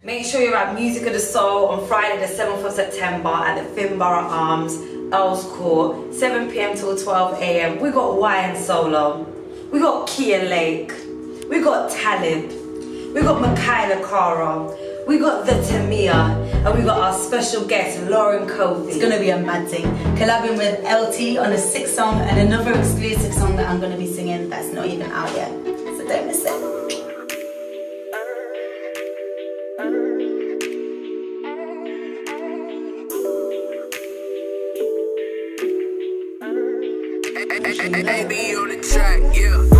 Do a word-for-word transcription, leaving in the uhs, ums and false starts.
Make sure you're at Music of the Soul on Friday the seventh of September at the Finborough Arms, Earls Court, seven p m till twelve a m We got Y N Solo, we got Kia Lake, we got Talib, we got Michaela Cara, we got The Tamia, and we got our special guest, Lauren Covey. It's gonna be a mad thing. Collabing with L T on a sixth song and another exclusive song that I'm gonna be singing that's not even out yet. So don't miss it. A B on the track, yeah.